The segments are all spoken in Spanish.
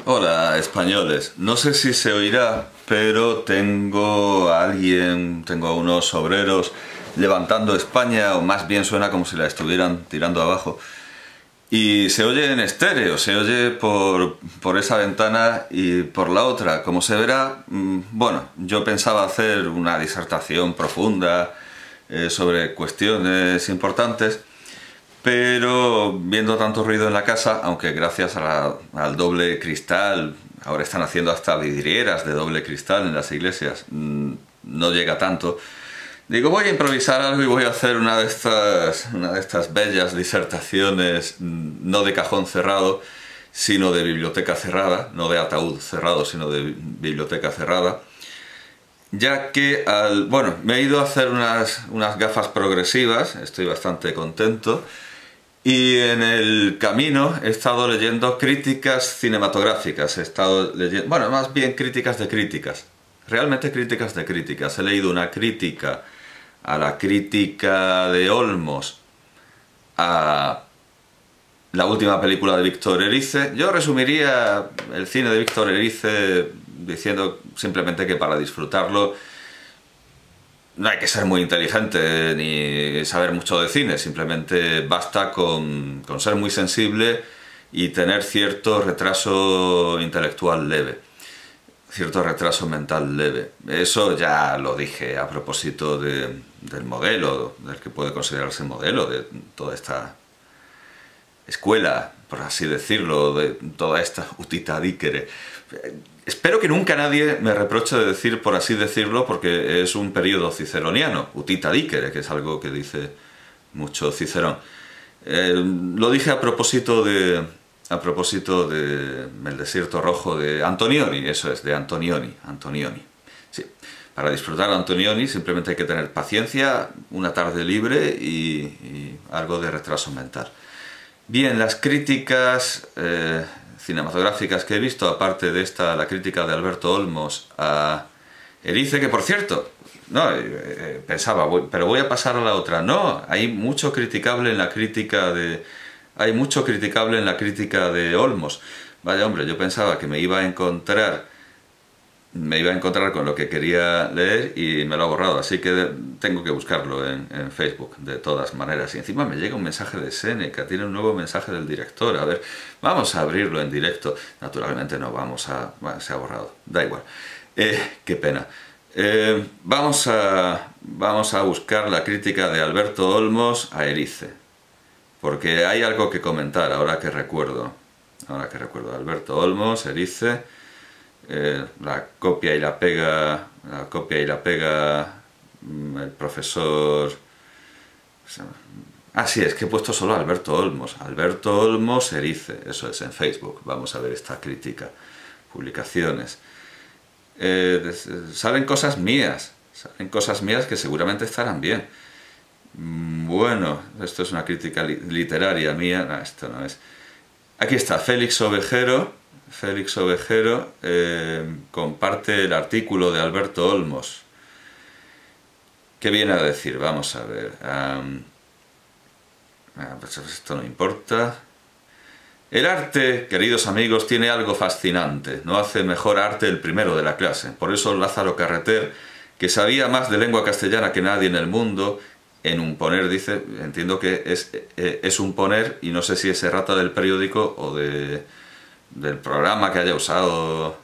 Hola, españoles. No sé si se oirá, pero tengo a unos obreros levantando España, o más bien suena como si la estuvieran tirando abajo. Y se oye en estéreo, se oye por esa ventana y por la otra. Como se verá, bueno, yo pensaba hacer una disertación profunda sobre cuestiones importantes, pero viendo tanto ruido en la casa, aunque gracias al doble cristal, ahora están haciendo hasta vidrieras de doble cristal en las iglesias, no llega tanto. Digo, voy a improvisar algo y voy a hacer una de estas bellas disertaciones, no de cajón cerrado, sino de biblioteca cerrada, no de ataúd cerrado, sino de biblioteca cerrada. Ya que, bueno, me he ido a hacer unas gafas progresivas, estoy bastante contento, y en el camino he estado leyendo críticas cinematográficas, he estado leyendo, bueno, más bien críticas de críticas, realmente críticas de críticas. He leído una crítica a la crítica de Olmos a la última película de Víctor Erice. Yo resumiría el cine de Víctor Erice diciendo simplemente que para disfrutarlo no hay que ser muy inteligente ni saber mucho de cine, simplemente basta con ser muy sensible y tener cierto retraso intelectual leve, cierto retraso mental leve. Eso ya lo dije a propósito del modelo, del que puede considerarse modelo de toda esta escuela, por así decirlo, de toda esta utita dicere. Espero que nunca nadie me reproche de decir, por así decirlo, porque es un periodo ciceroniano, utita dicere, que es algo que dice mucho Cicerón. Lo dije a propósito de El desierto rojo de Antonioni, eso es, de Antonioni. Sí. Para disfrutar de Antonioni simplemente hay que tener paciencia, una tarde libre y algo de retraso mental. Bien, las críticas cinematográficas que he visto, aparte de esta, la crítica de Alberto Olmos a Erice, que por cierto, no, pensaba, pero voy a pasar a la otra. No, hay mucho criticable en la crítica de Olmos. Vaya hombre, yo pensaba que me iba a encontrar con lo que quería leer y me lo ha borrado, así que tengo que buscarlo en Facebook de todas maneras. Y encima me llega un mensaje de Séneca, tiene un nuevo mensaje del director. A ver, vamos a abrirlo en directo. Naturalmente no vamos a... Bueno, se ha borrado, da igual. Qué pena. Vamos a buscar la crítica de Alberto Olmos a Erice, porque hay algo que comentar ahora que recuerdo. Alberto Olmos, Erice... la copia y la pega el profesor... sí, es que he puesto solo Alberto Olmos Erice, eso es, en Facebook. Vamos a ver esta crítica, publicaciones. Salen cosas mías que seguramente estarán bien. Bueno, esto es una crítica literaria mía. No, esto no es. Aquí está, Félix Ovejero comparte el artículo de Alberto Olmos. ¿Qué viene a decir? Vamos a ver. Pues esto no importa. El arte, queridos amigos, tiene algo fascinante. No hace mejor arte el primero de la clase. Por eso Lázaro Carreter, que sabía más de lengua castellana que nadie en el mundo, en un poner, dice, entiendo que es un poner, y no sé si es errata del periódico o del programa que haya usado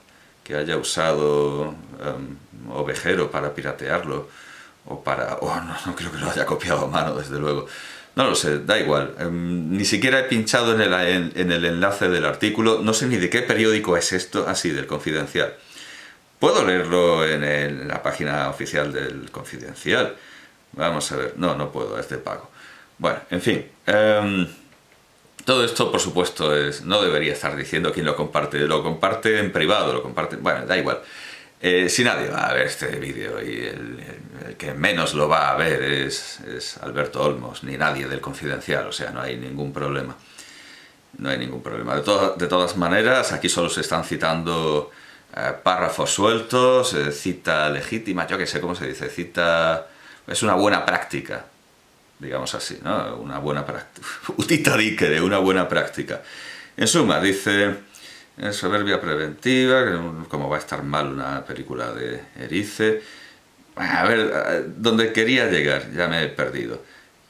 Ovejero para piratearlo, no creo que lo haya copiado a mano, desde luego. No lo sé, da igual. Ni siquiera he pinchado en el enlace del artículo. No sé ni de qué periódico es esto. Sí, del Confidencial. Puedo leerlo en la página oficial del Confidencial. Vamos a ver. No puedo, es de pago. Bueno, en fin. Todo esto, por supuesto, no debería estar diciendo quién lo comparte en privado, bueno, da igual. Si nadie va a ver este vídeo, y el que menos lo va a ver es Alberto Olmos, ni nadie del Confidencial, o sea, no hay ningún problema. No hay ningún problema. De todas maneras, aquí solo se están citando párrafos sueltos, cita legítima, yo qué sé cómo se dice, cita... Es una buena práctica, digamos así, ¿no? Una buena práctica. Utita dicere, una buena práctica. En suma, dice soberbia preventiva, como va a estar mal una película de Erice. A ver, donde quería llegar, ya me he perdido.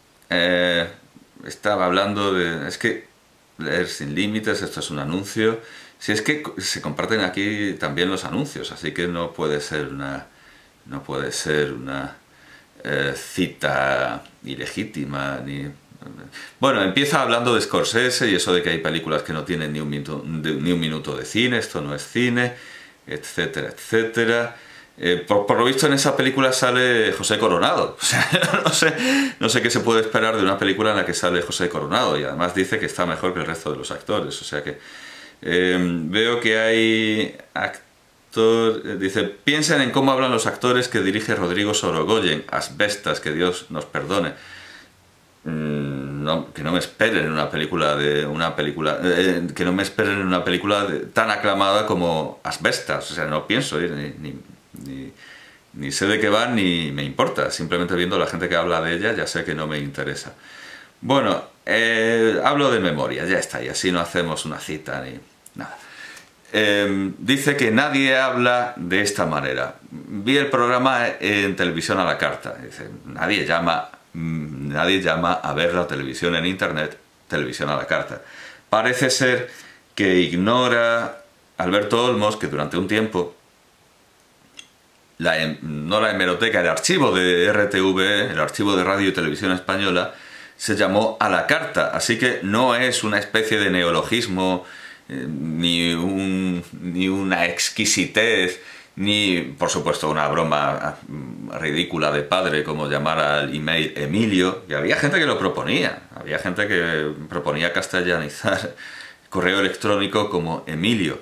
Estaba hablando de... Es que leer sin límites, esto es un anuncio. Si es que se comparten aquí también los anuncios, así que no puede ser una... No puede ser una cita ilegítima, ni... Bueno, empieza hablando de Scorsese y eso de que hay películas que no tienen ni un minuto de cine, esto no es cine, etcétera, etcétera. Por lo visto en esa película sale José Coronado. O sea, no sé qué se puede esperar de una película en la que sale José Coronado, y además dice que está mejor que el resto de los actores. O sea que veo que hay dice, piensen en cómo hablan los actores que dirige Rodrigo Sorogoyen, Asbestas, que Dios nos perdone. No, que no me esperen en una película que no me esperen en una película tan aclamada como Asbestas. O sea, no pienso ir ni sé de qué va ni me importa. Simplemente viendo a la gente que habla de ella ya sé que no me interesa. Bueno, hablo de memoria, ya está, y así no hacemos una cita ni nada. Dice que nadie habla de esta manera. Vi el programa en Televisión a la Carta. Dice, nadie llama a ver la televisión en internet, Televisión a la Carta. Parece ser que ignora Alberto Olmos que durante un tiempo no la hemeroteca, el archivo de RTV, el archivo de Radio y Televisión Española, se llamó A la Carta, así que no es una especie de neologismo, ni una exquisitez, ni, por supuesto, una broma ridícula de padre como llamar al email Emilio, y había gente que lo proponía, había gente que proponía castellanizar correo electrónico como Emilio.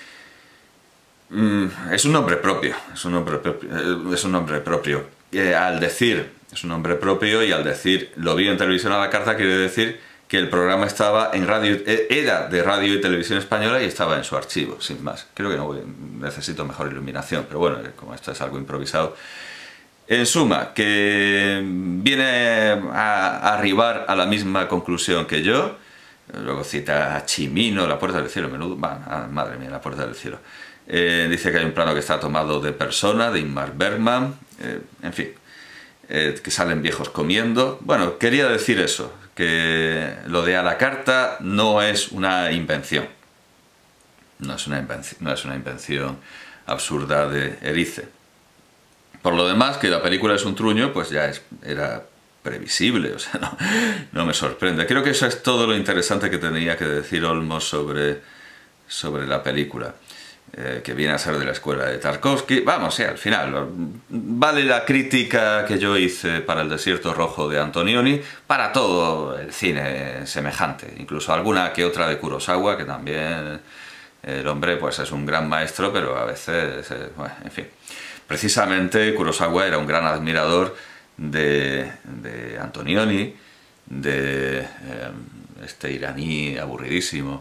Es un nombre propio, es un nombre propio. Al decir es un nombre propio y al decir lo vi en Televisión a la Carta quiere decir que el programa estaba en radio, era de Radio y Televisión Española y estaba en su archivo, sin más. Creo que necesito mejor iluminación, pero bueno, como esto es algo improvisado. En suma, que viene a arribar a la misma conclusión que yo. Luego cita a Chimino, La Puerta del Cielo, menudo, madre mía, La Puerta del Cielo. Dice que hay un plano que está tomado de Persona, de Ingmar Bergman, en fin, que salen viejos comiendo. Bueno, quería decir eso, que lo de A la Carta no es una invención. No es una invención absurda de Erice. Por lo demás, que la película es un truño, pues ya era previsible, o sea, no me sorprende. Creo que eso es todo lo interesante que tenía que decir Olmos sobre la película. Que viene a ser de la escuela de Tarkovsky. Vamos, sí, al final vale la crítica que yo hice para El desierto rojo de Antonioni, para todo el cine semejante, incluso alguna que otra de Kurosawa, que también el hombre pues es un gran maestro, pero a veces, bueno, en fin. Precisamente Kurosawa era un gran admirador de Antonioni, de este iraní aburridísimo,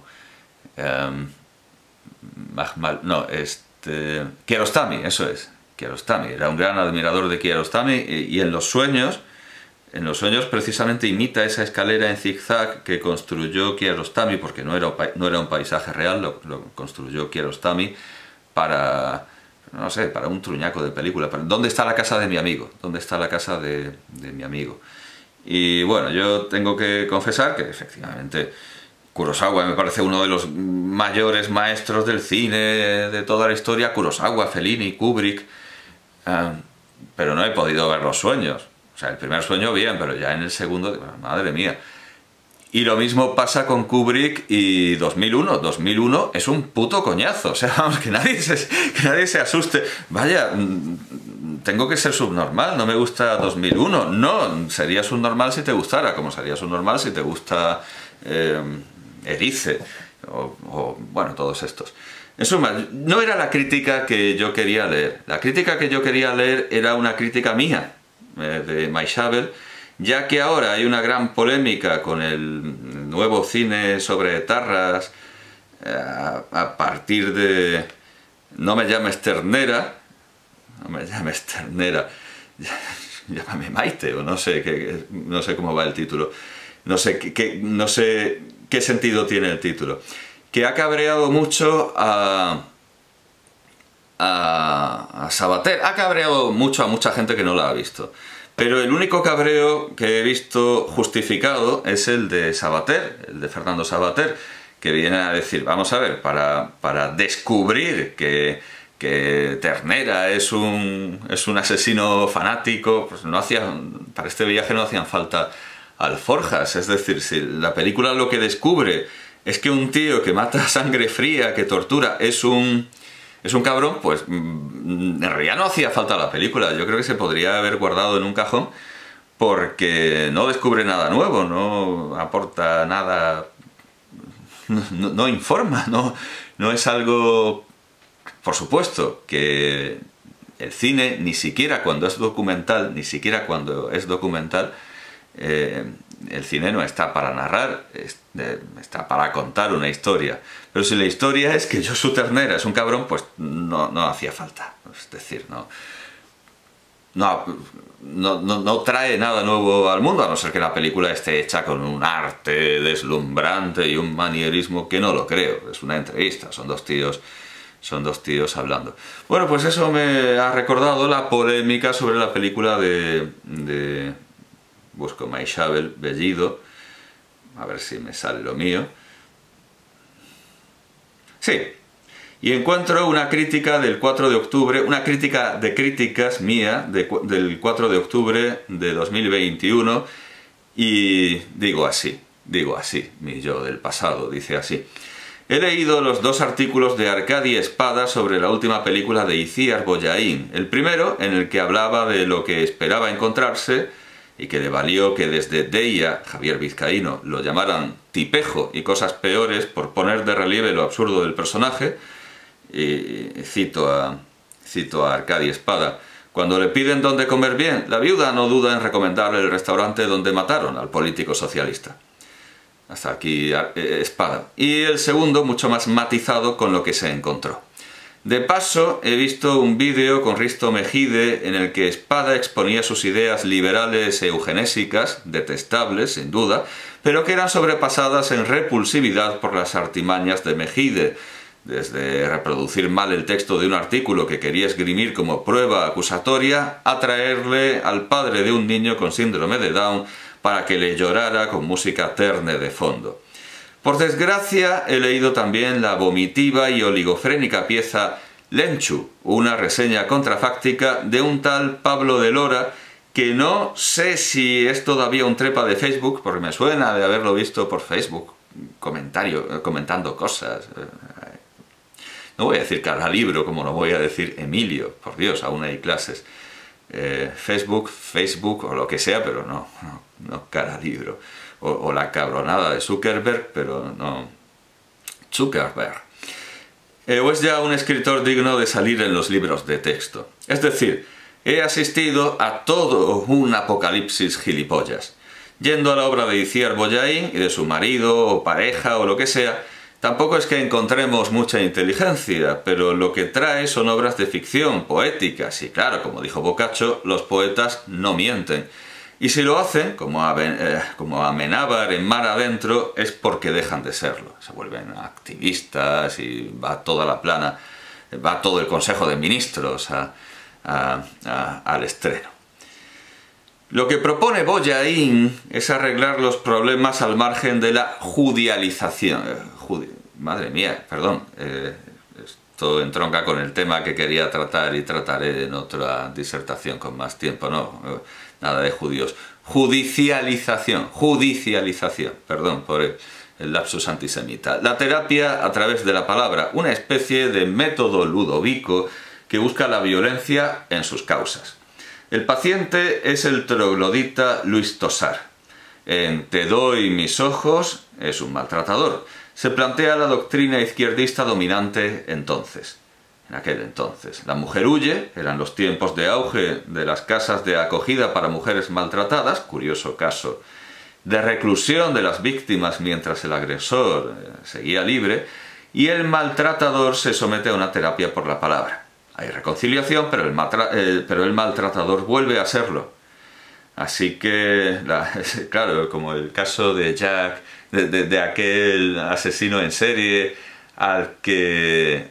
Kiarostami, eso es, Kiarostami. Era un gran admirador de Kiarostami y en los sueños precisamente imita esa escalera en zigzag que construyó Kiarostami, porque no era un paisaje real, lo construyó Kiarostami para, no sé, para un truñaco de película. ¿Dónde está la casa de mi amigo? ¿Dónde está la casa de mi amigo? Y bueno, yo tengo que confesar que efectivamente Kurosawa me parece uno de los mayores maestros del cine de toda la historia. Kurosawa, Fellini, Kubrick, pero no he podido ver los sueños. O sea, el primer sueño bien, pero ya en el segundo, madre mía. Y lo mismo pasa con Kubrick y 2001. 2001 es un puto coñazo. O sea, vamos, que nadie se asuste. Vaya, tengo que ser subnormal, no me gusta 2001. No, sería subnormal si te gustara, como sería subnormal si te gusta Erice, o bueno, todos estos. En suma, no era la crítica que yo quería leer. La crítica que yo quería leer era una crítica mía, de Maixabel, ya que ahora hay una gran polémica con el nuevo cine sobre etarras, a partir de No me llames ternera, llámame Maite, o no sé cómo va el título, no sé qué sentido tiene el título. que ha cabreado mucho a Sabater. Ha cabreado mucho a mucha gente que no la ha visto. Pero el único cabreo que he visto justificado es el de Sabater, el de Fernando Sabater, que viene a decir, vamos a ver, para descubrir que Ternera es un asesino fanático, pues para este viaje no hacían falta alforjas. Es decir, si la película lo que descubre es que un tío que mata a sangre fría, que tortura, es un cabrón, pues en realidad no hacía falta la película. Yo creo que se podría haber guardado en un cajón porque no descubre nada nuevo, no aporta nada, no informa, no es algo... Por supuesto que el cine, ni siquiera cuando es documental, el cine no está para narrar, está para contar una historia. Pero si la historia es que Josu Ternera es un cabrón, pues no hacía falta. Es decir, no trae nada nuevo al mundo, a no ser que la película esté hecha con un arte deslumbrante y un manierismo que no lo creo. Es una entrevista, son dos tíos hablando. Bueno, pues eso me ha recordado la polémica sobre la película de busco Maixabel Bellido, a ver si me sale lo mío. Sí, y encuentro una crítica del 4 de octubre, una crítica de críticas mía del 4 de octubre de 2021, y digo así, mi yo del pasado dice así. He leído los dos artículos de Arcadi Espada sobre la última película de Itziar Bollaín. El primero, en el que hablaba de lo que esperaba encontrarse, y que le valió que desde Deia, Javier Vizcaíno, lo llamaran tipejo y cosas peores por poner de relieve lo absurdo del personaje. Y cito a Arcadi Espada. Cuando le piden dónde comer bien, la viuda no duda en recomendarle el restaurante donde mataron al político socialista. Hasta aquí Espada. Y el segundo, mucho más matizado con lo que se encontró. De paso, he visto un vídeo con Risto Mejide en el que Espada exponía sus ideas liberales e eugenésicas, detestables, sin duda, pero que eran sobrepasadas en repulsividad por las artimañas de Mejide, desde reproducir mal el texto de un artículo que quería esgrimir como prueba acusatoria, a traerle al padre de un niño con síndrome de Down para que le llorara con música terne de fondo. Por desgracia, he leído también la vomitiva y oligofrénica pieza Lenchu, una reseña contrafáctica de un tal Pablo de Lora, que no sé si es todavía un trepa de Facebook, porque me suena de haberlo visto por Facebook, comentando cosas. No voy a decir cada libro, como no voy a decir Emilio, por Dios, aún hay clases. Facebook o lo que sea, pero no cada libro. O la cabronada de Zuckerberg, pero no Zuckerberg. O es ya un escritor digno de salir en los libros de texto. Es decir, he asistido a todo un apocalipsis gilipollas. Yendo a la obra de Itziar Bollaín y de su marido o pareja o lo que sea, tampoco es que encontremos mucha inteligencia, pero lo que trae son obras de ficción, poéticas, y claro, como dijo Boccaccio, los poetas no mienten. Y si lo hacen, como Amenábar en Mar Adentro, es porque dejan de serlo. Se vuelven activistas y va toda la plana, va todo el Consejo de Ministros al estreno. Lo que propone Bollaín es arreglar los problemas al margen de la judialización. Madre mía, perdón. Esto entronca con el tema que quería tratar y trataré en otra disertación con más tiempo. No, nada de judíos. Judicialización, perdón por el lapsus antisemita. La terapia a través de la palabra, una especie de método ludovico que busca la violencia en sus causas. El paciente es el troglodita Luis Tosar. En Te doy mis ojos es un maltratador. Se plantea la doctrina izquierdista dominante entonces. En aquel entonces. La mujer huye, eran los tiempos de auge de las casas de acogida para mujeres maltratadas, curioso caso de reclusión de las víctimas mientras el agresor seguía libre, y el maltratador se somete a una terapia por la palabra. Hay reconciliación, pero el maltratador vuelve a serlo. Así que, claro, como el caso de Jack de aquel asesino en serie al que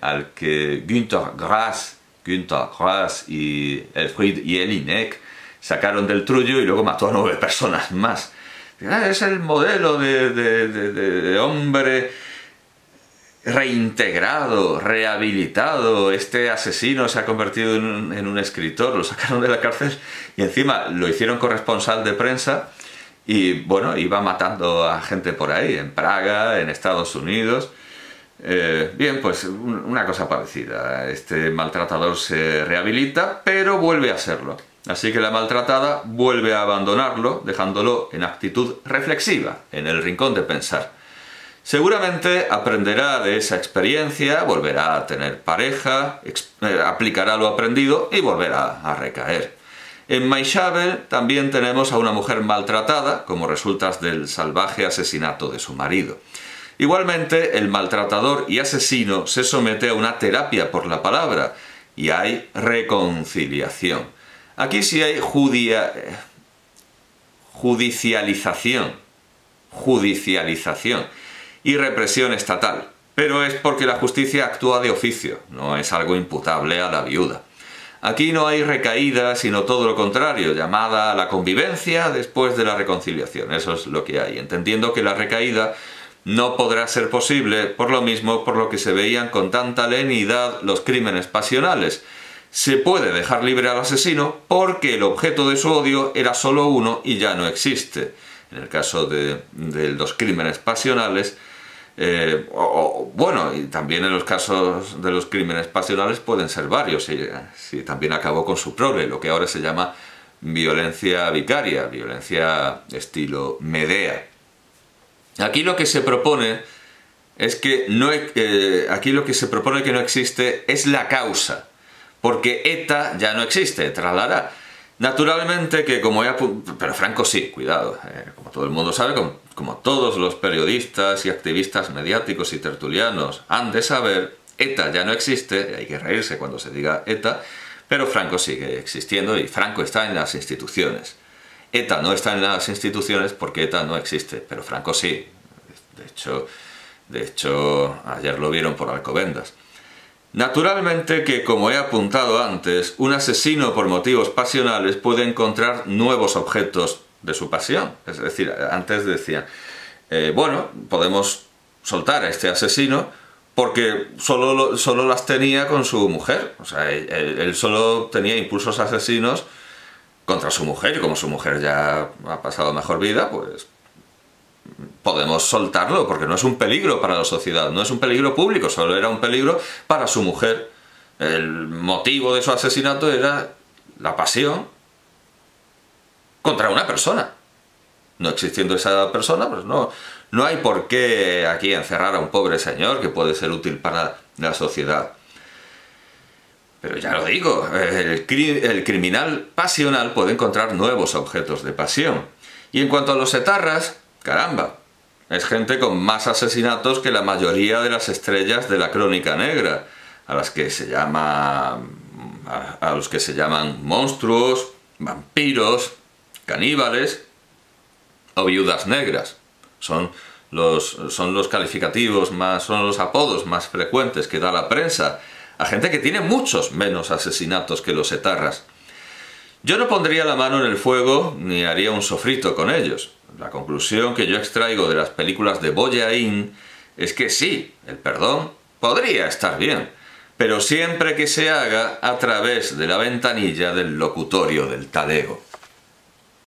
Günter Grass y Elfriede Jelinek sacaron del trullo y luego mató a 9 personas más. Es el modelo de hombre reintegrado, rehabilitado. Este asesino se ha convertido en un escritor, lo sacaron de la cárcel y encima lo hicieron corresponsal de prensa y bueno, iba matando a gente por ahí, en Praga, en Estados Unidos. Bien, pues una cosa parecida. Este maltratador se rehabilita, pero vuelve a serlo. Así que la maltratada vuelve a abandonarlo, dejándolo en actitud reflexiva, en el rincón de pensar. Seguramente aprenderá de esa experiencia, volverá a tener pareja, aplicará lo aprendido y volverá a recaer. En Maishabel también tenemos a una mujer maltratada, como resultas del salvaje asesinato de su marido. Igualmente, el maltratador y asesino se somete a una terapia por la palabra y hay reconciliación. Aquí sí hay judicialización y represión estatal, pero es porque la justicia actúa de oficio, no es algo imputable a la viuda. Aquí no hay recaída, sino todo lo contrario, llamada a la convivencia después de la reconciliación. Eso es lo que hay, entendiendo que la recaída no podrá ser posible por lo mismo por lo que se veían con tanta lenidad los crímenes pasionales. Se puede dejar libre al asesino porque el objeto de su odio era solo uno y ya no existe. En el caso de los crímenes pasionales, bueno, y también en los casos de los crímenes pasionales pueden ser varios, si también acabó con su prole, lo que ahora se llama violencia vicaria, violencia estilo Medea. Aquí lo que se propone es que no existe es la causa, porque ETA ya no existe, tralará. Naturalmente que pero Franco sí, cuidado, como todo el mundo sabe, como todos los periodistas y activistas mediáticos y tertulianos han de saber, ETA ya no existe, hay que reírse cuando se diga ETA, pero Franco sigue existiendo y Franco está en las instituciones. ETA no está en las instituciones porque ETA no existe, pero Franco sí. De hecho, ayer lo vieron por Alcobendas. Naturalmente que, como he apuntado antes, un asesino por motivos pasionales puede encontrar nuevos objetos de su pasión. Es decir, antes decían, bueno, podemos soltar a este asesino porque solo las tenía con su mujer. O sea, él solo tenía impulsos asesinos contra su mujer, y como su mujer ya ha pasado mejor vida, pues podemos soltarlo, porque no es un peligro para la sociedad, no es un peligro público, solo era un peligro para su mujer. El motivo de su asesinato era la pasión contra una persona. No existiendo esa persona, pues no hay por qué aquí encerrar a un pobre señor que puede ser útil para la sociedad. Pero ya lo digo, el criminal pasional puede encontrar nuevos objetos de pasión. Y en cuanto a los etarras, caramba, es gente con más asesinatos que la mayoría de las estrellas de la crónica negra, a los que se llaman monstruos, vampiros, caníbales o viudas negras. Son los calificativos son los apodos más frecuentes que da la prensa a gente que tiene muchos menos asesinatos que los etarras. Yo no pondría la mano en el fuego ni haría un sofrito con ellos. La conclusión que yo extraigo de las películas de Boyain es que sí, el perdón podría estar bien, pero siempre que se haga a través de la ventanilla del locutorio del talego.